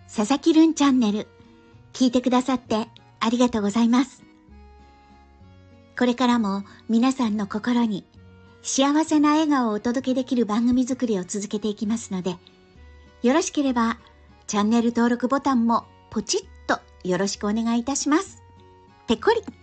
佐々木るんチャンネル、聞いてくださってありがとうございます。これからも皆さんの心に幸せな笑顔をお届けできる番組作りを続けていきますので、よろしければチャンネル登録ボタンもポチッとよろしくお願いいたします。ぺこり。